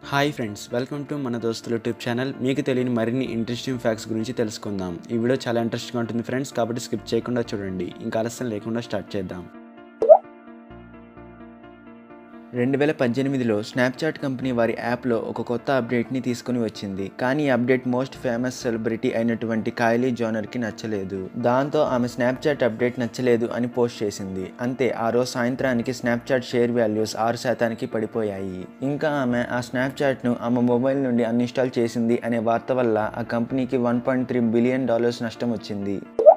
Hi friends, welcome to మన దోస్తులు YouTube channel. మీకు తెలియని మరిన్ని ఇంట్రెస్టింగ్ ఫ్యాక్ట్స్ గురించి తెలుసుకుందాం. ఈ వీడియో చాలా ఇంట్రెస్టింగ్గా ఉంటుంది ఫ్రెండ్స్, కాబట్టి స్కిప్ చేయకుండా చూడండి. ఇంకా ఆలస్యం లేకుండా స్టార్ట్ చేద్దాం. 2018లో స్నాప్చాట్ కంపెనీ వారి యాప్లో ఒక కొత్త అప్డేట్ని తీసుకుని వచ్చింది. కానీ ఈ అప్డేట్ మోస్ట్ ఫేమస్ సెలబ్రిటీ అయినటువంటి కైలీ జెన్నర్కి నచ్చలేదు. దాంతో ఆమె స్నాప్చాట్ అప్డేట్ నచ్చలేదు అని పోస్ట్ చేసింది. అంతే, ఆ రోజు సాయంత్రానికి స్నాప్చాట్ షేర్ వాల్యూస్ 6% పడిపోయాయి. ఇంకా ఆమె ఆ స్నాప్చాట్ను ఆమె మొబైల్ నుండి అన్ఇన్స్టాల్ చేసింది అనే వార్త వల్ల ఆ కంపెనీకి $1.3 బిలియన్ నష్టం వచ్చింది.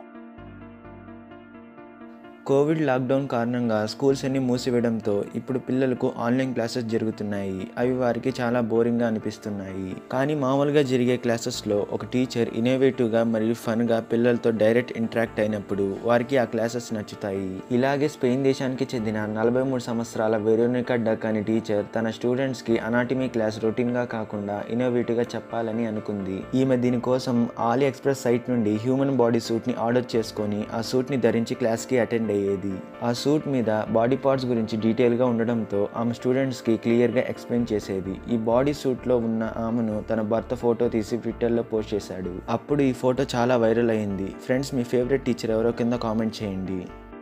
కోవిడ్ లాక్డౌన్ కారణంగా స్కూల్స్ అన్ని మూసివేయడంతో ఇప్పుడు పిల్లలకు ఆన్లైన్ క్లాసెస్ జరుగుతున్నాయి. అవి వారికి చాలా బోరింగ్గా అనిపిస్తున్నాయి. కానీ మామూలుగా జరిగే క్లాసెస్లో ఒక టీచర్ ఇన్నోవేటివ్గా మరియు ఫన్గా పిల్లలతో డైరెక్ట్ ఇంటరాక్ట్ అయినప్పుడు వారికి ఆ క్లాసెస్ నచ్చుతాయి. ఇలాగే స్పెయిన్ దేశానికి చెందిన 43 సంవత్సరాల వెరోనికా డక్ అనే టీచర్ తన స్టూడెంట్స్కి అనాటమీ క్లాస్ రొటీన్గా కాకుండా ఇన్నోవేటివ్గా చెప్పాలని అనుకుంది. ఈమె దీనికోసం ఆలీ ఎక్స్ప్రెస్ సైట్ నుండి హ్యూమన్ బాడీ సూట్ని ఆర్డర్ చేసుకొని ఆ సూట్ని ధరించి క్లాస్కి అటెండ్ అయ్యేది. ఆ సూట్ మీద బాడీ పార్ట్స్ గురించి డీటెయిల్గా ఉండడంతో ఆమె స్టూడెంట్స్కి క్లియర్గా ఎక్స్ప్లెయిన్ చేసేది. ఈ బాడీ సూట్లో ఉన్న ఆమెను తన భర్త ఫోటో తీసి ట్విట్టర్లో పోస్ట్ చేశాడు. అప్పుడు ఈ ఫోటో చాలా వైరల్ అయింది. ఫ్రెండ్స్, మీ ఫేవరెట్ టీచర్ ఎవరో కింద కామెంట్ చేయండి.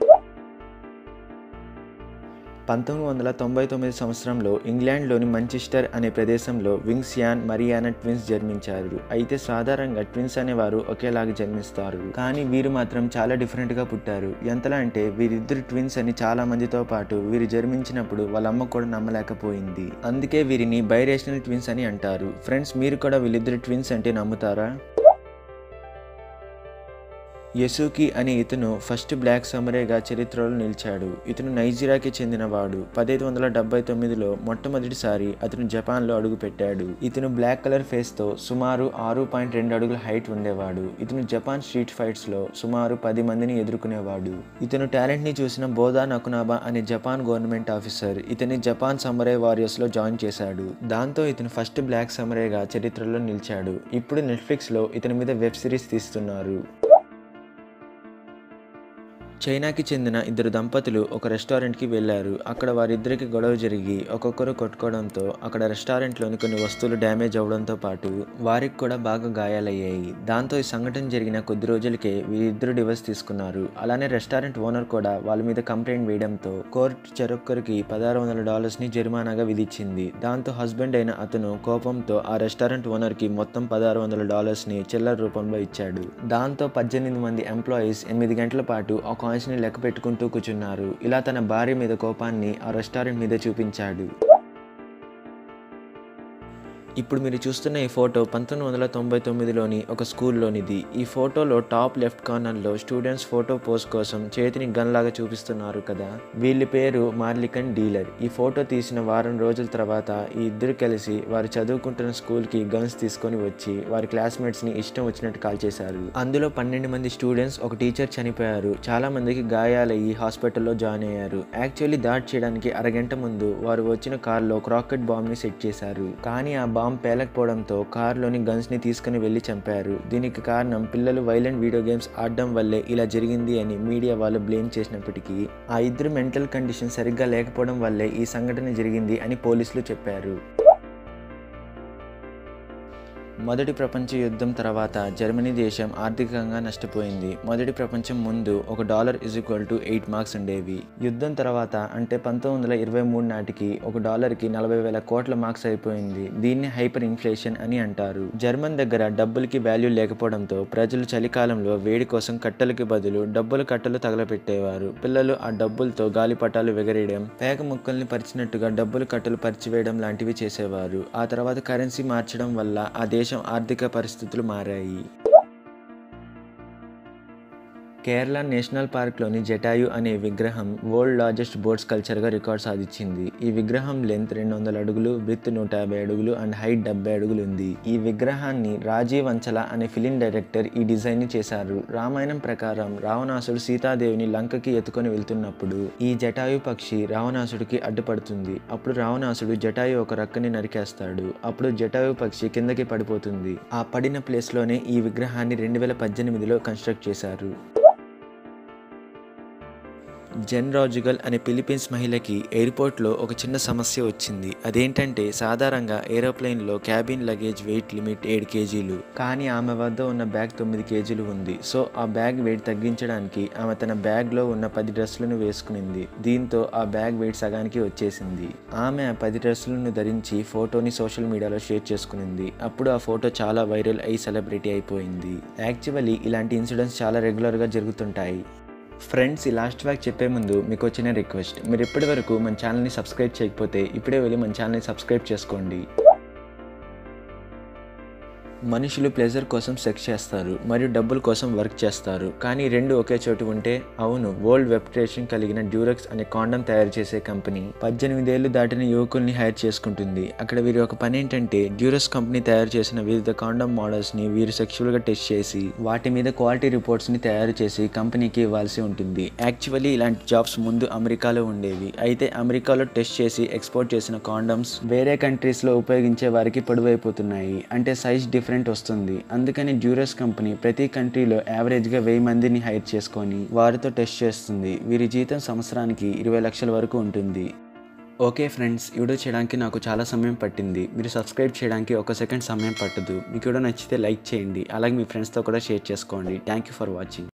1999 సంవత్సరంలో ఇంగ్లాండ్లోని మంచెస్టర్ అనే ప్రదేశంలో వింగ్స్ మరియానా ట్విన్స్ జన్మించారు. అయితే సాధారణంగా ట్విన్స్ అనేవారు ఒకేలాగా జన్మిస్తారు. కానీ వీరు మాత్రం చాలా డిఫరెంట్గా పుట్టారు. ఎంతలా అంటే వీరిద్దరు ట్విన్స్ అని చాలా మందితో పాటు వీరు జన్మించినప్పుడు వాళ్ళ అమ్మ కూడా నమ్మలేకపోయింది. అందుకే వీరిని బైరేషనల్ ట్విన్స్ అని అంటారు. ఫ్రెండ్స్, మీరు కూడా వీళ్ళిద్దరు ట్విన్స్ అంటే నమ్ముతారా? యసుకి అనే ఇతను ఫస్ట్ బ్లాక్ సమరేగా చరిత్రలో నిలిచాడు. ఇతను నైజీరియాకి చెందినవాడు. 1579లో మొట్టమొదటిసారి అతను జపాన్లో అడుగుపెట్టాడు. ఇతను బ్లాక్ కలర్ ఫేస్తో సుమారు 6.2 అడుగుల హైట్ ఉండేవాడు. ఇతను జపాన్ స్ట్రీట్ ఫైట్స్లో సుమారు 10 మందిని ఎదుర్కొనేవాడు. ఇతను టాలెంట్ని చూసిన బోదా నకునాబా అనే జపాన్ గవర్నమెంట్ ఆఫీసర్ ఇతని జపాన్ సమరే వారియర్స్లో జాయిన్ చేశాడు. దాంతో ఇతను ఫస్ట్ బ్లాక్ సమరేగా చరిత్రలో నిలిచాడు. ఇప్పుడు నెట్ఫ్లిక్స్లో ఇతని మీద వెబ్ సిరీస్ తీస్తున్నారు. చైనాకి చెందిన ఇద్దరు దంపతులు ఒక రెస్టారెంట్కి వెళ్లారు. అక్కడ వారిద్దరికి గొడవ జరిగి ఒక్కొక్కరు కొట్టుకోవడంతో అక్కడ రెస్టారెంట్లోని కొన్ని వస్తువులు డ్యామేజ్ అవడంతో పాటు వారికి కూడా బాగా గాయాలయ్యాయి. దాంతో ఈ సంఘటన జరిగిన కొద్ది రోజులకే వీరిద్దరు డివోర్స్ తీసుకున్నారు. అలానే రెస్టారెంట్ ఓనర్ కూడా వాళ్ళ మీద కంప్లైంట్ వేయడంతో కోర్టు చెరొక్కరికి $1,600 జరిమానాగా విధించింది. దాంతో హస్బెండ్ అయిన అతను కోపంతో ఆ రెస్టారెంట్ ఓనర్కి మొత్తం $1,600 చిల్లర రూపంలో ఇచ్చాడు. దాంతో 18 మంది ఎంప్లాయీస్ 8 గంటల పాటు ఆ కాయిన్స్ని లెక్క పెట్టుకుంటూ కూర్చున్నారు. ఇలా తన భార్య మీద కోపాన్ని ఆ రెస్టారెంట్ మీద చూపించాడు. ఇప్పుడు మీరు చూస్తున్న ఈ ఫోటో 1999లోని ఒక స్కూల్లోనిది. ఈ ఫోటోలో టాప్ లెఫ్ట్ కార్నర్లో స్టూడెంట్స్ ఫోటో పోజ్ కోసం చేతిని గన్ లాగా చూపిస్తున్నారు కదా. వీళ్ళ పేరు మార్లికన్ డీలర్. ఈ ఫోటో తీసిన వారం రోజుల తర్వాత ఈ ఇద్దరు కలిసి వారు చదువుకుంటున్న స్కూల్కి గన్స్ తీసుకొని వచ్చి వారి క్లాస్మేట్స్ని ఇష్టం వచ్చినట్టు కాల్ చేశారు. అందులో 12 మంది స్టూడెంట్స్, ఒక టీచర్ చనిపోయారు. చాలా మందికి గాయాలయ్యి హాస్పిటల్లో జాయిన్ అయ్యారు. యాక్చువల్లీ దాడి చేయడానికి అరగంట ముందు వారు వచ్చిన కార్లో రాకెట్ బాంబ్ని సెట్ చేశారు. కానీ ఆ బాంబ్ పేలకపోవడంతో కారులోని గన్స్ ని తీసుకుని వెళ్లి చంపారు. దీనికి కారణం పిల్లలు వైలెంట్ వీడియో గేమ్స్ ఆడడం వల్లే ఇలా జరిగింది అని మీడియా వాళ్ళు బ్లేమ్ చేసినప్పటికీ ఆ ఇద్దరు మెంటల్ కండిషన్ సరిగ్గా లేకపోవడం వల్లే ఈ సంఘటన జరిగింది అని పోలీసులు చెప్పారు. మొదటి ప్రపంచ యుద్ధం తర్వాత జర్మనీ దేశం ఆర్థికంగా నష్టపోయింది. మొదటి ప్రపంచం ముందు $1 = 8 మార్క్స్ ఉండేవి. యుద్ధం తర్వాత అంటే 1923 నాటికి $1కి 40,000 కోట్ల మార్క్స్ అయిపోయింది. దీన్ని హైపర్ ఇన్ఫ్లేషన్ అని అంటారు. జర్మన్ దగ్గర డబ్బులకి వాల్యూ లేకపోవడంతో ప్రజలు చలికాలంలో వేడి కోసం కట్టెలకి బదులు డబ్బుల కట్టలు తగలపెట్టేవారు. పిల్లలు ఆ డబ్బులతో గాలిపటాలు ఎగరేయడం, పేక ముక్కల్ని పరిచినట్టుగా డబ్బులు కట్టలు పరిచివేయడం లాంటివి చేసేవారు. ఆ తర్వాత కరెన్సీ మార్చడం వల్ల ఆ దేశం ఆర్థిక పరిస్థితులు మారాయి. కేరళ నేషనల్ పార్క్లోని జటాయు అనే విగ్రహం వరల్డ్ లార్జెస్ట్ బోట్ స్కల్ప్చర్గా రికార్డ్ సాధించింది. ఈ విగ్రహం లెంత్ 200 అడుగులు, బ్రెడ్త్ 150 అడుగులు అండ్ హైట్ 70 అడుగులు ఉంది. ఈ విగ్రహాన్ని రాజీవ్ వంచల అనే ఫిలిం డైరెక్టర్ ఈ డిజైన్ చేశారు. రామాయణం ప్రకారం రావణాసుడు సీతాదేవిని లంకకి ఎత్తుకొని వెళ్తున్నప్పుడు ఈ జటాయు పక్షి రావణాసుడికి అడ్డుపడుతుంది. అప్పుడు రావణాసుడు జటాయు ఒక రక్కని నరికేస్తాడు. అప్పుడు జటాయు పక్షి కిందకి పడిపోతుంది. ఆ పడిన ప్లేస్లోనే ఈ విగ్రహాన్ని 2018లో కన్స్ట్రక్ట్ చేశారు. జెన్ రాజుగల్ అనే ఫిలిప్పీన్స్ మహిళకి ఎయిర్పోర్ట్లో ఒక చిన్న సమస్య వచ్చింది. అదేంటంటే సాధారణంగా ఏరోప్లేన్లో క్యాబిన్ లగేజ్ వెయిట్ లిమిట్ 7 కేజీలు, కానీ ఆమె వద్ద ఉన్న బ్యాగ్ 9 కేజీలు ఉంది. సో ఆ బ్యాగ్ వెయిట్ తగ్గించడానికి ఆమె తన బ్యాగ్లో ఉన్న 10 డ్రెస్సులను వేసుకునింది. దీంతో ఆ బ్యాగ్ వెయిట్ సగానికి వచ్చేసింది. ఆమె ఆ 10 డ్రెస్సులను ధరించి ఫోటోని సోషల్ మీడియాలో షేర్ చేసుకునింది. అప్పుడు ఆ ఫోటో చాలా వైరల్ అయి సెలబ్రిటీ అయిపోయింది. యాక్చువల్లీ ఇలాంటి ఇన్సిడెంట్స్ చాలా రెగ్యులర్గా జరుగుతుంటాయి. ఫ్రెండ్స్, ఈ లాస్ట్ వ్యాక్ చెప్పే ముందు మీకు వచ్చిన రిక్వెస్ట్, మీరు ఇప్పటి వరకు మన ఛానల్ని సబ్స్క్రైబ్ చేయకపోతే ఇప్పుడే వెళ్ళి మన ఛానల్ని సబ్స్క్రైబ్ చేసుకోండి. మనుషులు ప్లెజర్ కోసం సెక్స్ చేస్తారు మరియు డబ్బుల కోసం వర్క్ చేస్తారు, కానీ రెండు ఒకే చోటు ఉంటే? అవును, వరల్డ్ రెప్యుటేషన్ కలిగిన డ్యూరెక్స్ అనే కాండమ్ తయారు చేసే కంపెనీ 18 ఏళ్లు దాటిన యువకుల్ని హైర్ చేసుకుంటుంది. అక్కడ వీరి ఒక పని ఏంటంటే డ్యూరెక్స్ కంపెనీ తయారు చేసిన వివిధ కాండమ్ మోడల్స్ని వీరు సెక్షువల్గా టెస్ట్ చేసి వాటి మీద క్వాలిటీ రిపోర్ట్స్ని తయారు చేసి కంపెనీకి ఇవ్వాల్సి ఉంటుంది. యాక్చువల్లీ ఇలాంటి జాబ్స్ ముందు అమెరికాలో ఉండేవి. అయితే అమెరికాలో టెస్ట్ చేసి ఎక్స్పోర్ట్ చేసిన కాండమ్స్ వేరే కంట్రీస్లో ఉపయోగించే వారికి పొడవైపోతున్నాయి. అంటే సైజ్ డిఫరెంట్ వస్తుంది. అందుకని డ్యూరెక్స్ కంపెనీ ప్రతి కంట్రీలో యావరేజ్గా 1000 మందిని హైర్ చేసుకొని వారితో టెస్ట్ చేస్తుంది. వీరి జీతం సంవత్సరానికి 20 లక్షల వరకు ఉంటుంది. ఓకే ఫ్రెండ్స్, వీడియో చేయడానికి నాకు చాలా సమయం పట్టింది. మీరు సబ్స్క్రైబ్ చేయడానికి 1 సెకండ్ సమయం పట్టదు. మీకు వీడియో నచ్చితే లైక్ చేయండి, అలాగే మీ ఫ్రెండ్స్తో కూడా షేర్ చేసుకోండి. Thank you for watching.